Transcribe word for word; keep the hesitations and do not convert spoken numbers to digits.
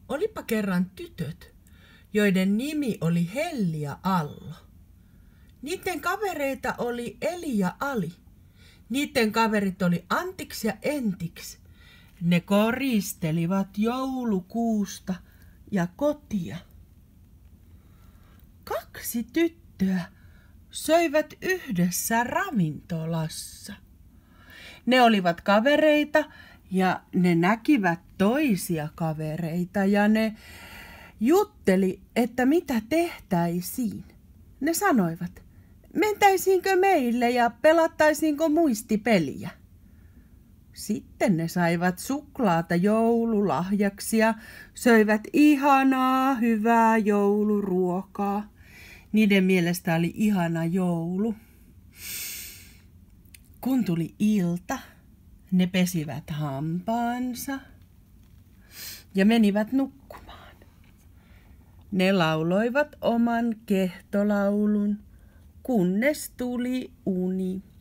Olipa kerran tytöt, joiden nimi oli Helli ja Allo. Niiden kavereita oli Eli ja Ali. Niiden kaverit oli Antiks ja Entiks. Ne koristelivat joulukuusta ja kotia. Kaksi tyttöä söivät yhdessä ravintolassa. Ne olivat kavereita ja ne näkivät toisia kavereita ja ne jutteli, että mitä tehtäisiin. Ne sanoivat, mentäisiinkö meille ja pelattaisiinko muistipeliä. Sitten ne saivat suklaata joululahjaksi ja söivät ihanaa, hyvää jouluruokaa. Niiden mielestä oli ihana joulu. Kun tuli ilta, ne pesivät hampaansa ja menivät nukkumaan. Ne lauloivat oman kehtolaulun, kunnes tuli uni.